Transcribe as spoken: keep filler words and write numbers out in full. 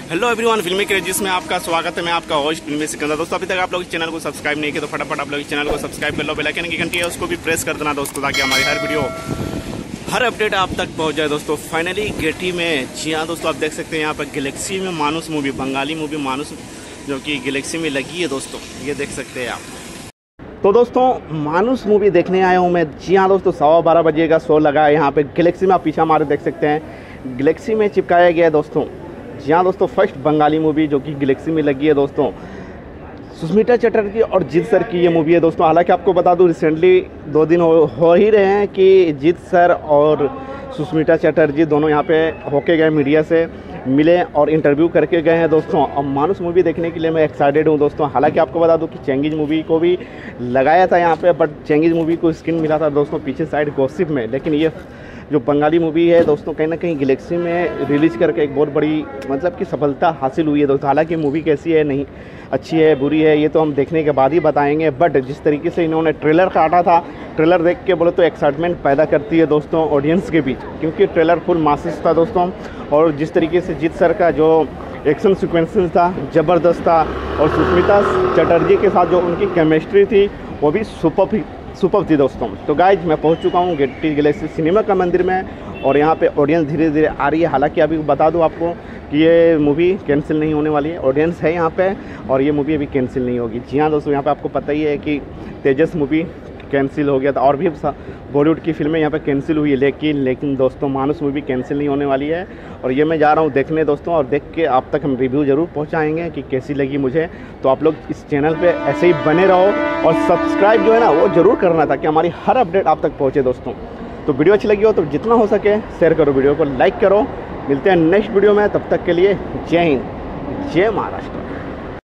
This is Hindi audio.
हेलो एवरीवन, फिल्मी क्रेजिस में आपका स्वागत है। मैं आपका होस्ट फिल्मी सिकंदर। दोस्तों, अभी तक आप लोग इस चैनल को सब्सक्राइब नहीं किया तो फटाफट आप लोग इस चैनल को सब्सक्राइब कर लो। बेल आइकन की घंटी है उसको भी प्रेस कर देना दोस्तों, ताकि हमारी हर वीडियो हर अपडेट आप तक पहुंच जाए। दोस्तों फाइनली गेटी में, जी हाँ दोस्तों, आप देख सकते हैं यहाँ पर गैलेक्सी में मानुस मूवी, बंगाली मूवी मानुस, जो कि गैलेक्सी में लगी है दोस्तों, ये देख सकते हैं आप। तो दोस्तों मानुस मूवी देखने आया हूँ मैं। जी हाँ दोस्तों, सवा बारह बजे का शो लगा है यहाँ पे गैलेक्सी में। आप पीछे हमारे देख सकते हैं गैलेक्सी में चिपकाया गया है दोस्तों। जी हाँ दोस्तों, फर्स्ट बंगाली मूवी जो कि गैलेक्सी में लगी है दोस्तों। सुष्मिता चटर्जी और जीत सर की ये मूवी है दोस्तों। हालांकि आपको बता दूं, रिसेंटली दो दिन हो, हो ही रहे हैं कि जीत सर और सुष्मिता चटर्जी दोनों यहाँ पे होके गए, मीडिया से मिले और इंटरव्यू करके गए हैं दोस्तों। अब मानुस मूवी देखने के लिए मैं एक्साइटेड हूँ दोस्तों। हालांकि आपको बता दूं कि चेंगीज मूवी को भी लगाया था यहाँ पे, बट चेंगीज मूवी को स्क्रीन मिला था दोस्तों पीछे साइड गॉसिप में। लेकिन ये जो बंगाली मूवी है दोस्तों, कहीं ना कहीं गैलेक्सी में रिलीज करके एक बहुत बड़ी मतलब कि सफलता हासिल हुई है दोस्तों। हालांकि मूवी कैसी है, नहीं अच्छी है बुरी है, ये तो हम देखने के बाद ही बताएंगे। बट जिस तरीके से इन्होंने ट्रेलर काटा था, ट्रेलर देख के बोले तो एक्साइटमेंट पैदा करती है दोस्तों ऑडियंस के बीच, क्योंकि ट्रेलर फुल मासिस था दोस्तों। और जिस तरीके से जीत सर का जो एक्शन सिक्वेंसेस था ज़बरदस्त था, और सुष्मिता चटर्जी के साथ जो उनकी केमिस्ट्री थी वो भी सुपर सुपर थी दोस्तों। तो गाइज, मैं पहुंच चुका हूं गेटी गैलेक्सी सिनेमा का मंदिर में, और यहां पे ऑडियंस धीरे धीरे आ रही है। हालांकि अभी बता दूं आपको कि ये मूवी कैंसिल नहीं होने वाली है, ऑडियंस है यहां पे, और ये मूवी अभी कैंसिल नहीं होगी। जी हाँ दोस्तों, यहाँ पे आपको पता ही है कि तेजस मूवी कैंसिल हो गया था, और भी बॉलीवुड की फिल्में यहाँ पे कैंसिल हुई है। लेकिन लेकिन दोस्तों मानुस मूवी कैंसिल नहीं होने वाली है, और ये मैं जा रहा हूँ देखने दोस्तों। और देख के आप तक हम रिव्यू ज़रूर पहुँचाएंगे कि कैसी लगी मुझे। तो आप लोग इस चैनल पे ऐसे ही बने रहो, और सब्सक्राइब जो है ना वो ज़रूर करना, ताकि हमारी हर अपडेट आप तक पहुँचे दोस्तों। तो वीडियो अच्छी लगी हो तो जितना हो सके शेयर करो, वीडियो को लाइक करो। मिलते हैं नेक्स्ट वीडियो में, तब तक के लिए जय हिंद, जय महाराष्ट्र।